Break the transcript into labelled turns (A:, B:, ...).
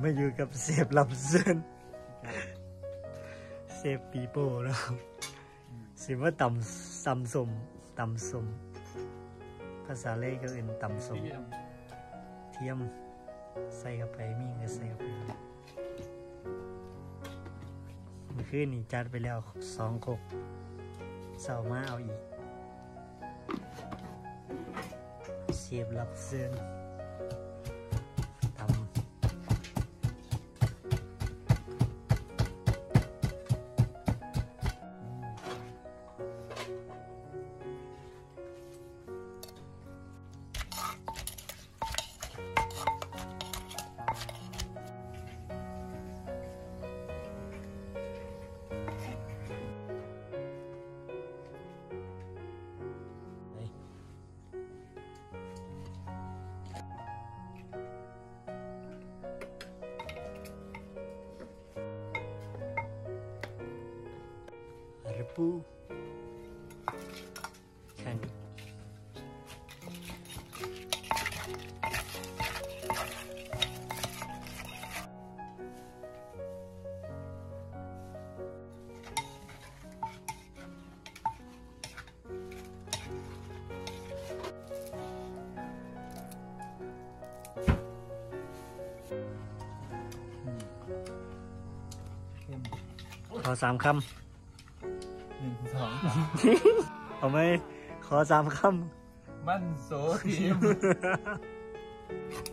A: มาอยู่กับเซฟลำเซินเซฟปีโป้นะครับสิว่าตำสมภาษาเล่ก็อื่นตำสมเทียมใส่เข้าไปมีเงินใส่เข้าไปเมื่อคืนนี่จัดไปแล้ว2 คกเสาร์มาเอาอีกเสียบรับเสื้อตำปูแค่นี้ขอ3 คำ
B: 1 2
A: เอาไหมขอ3 คำ
B: มันโสทีม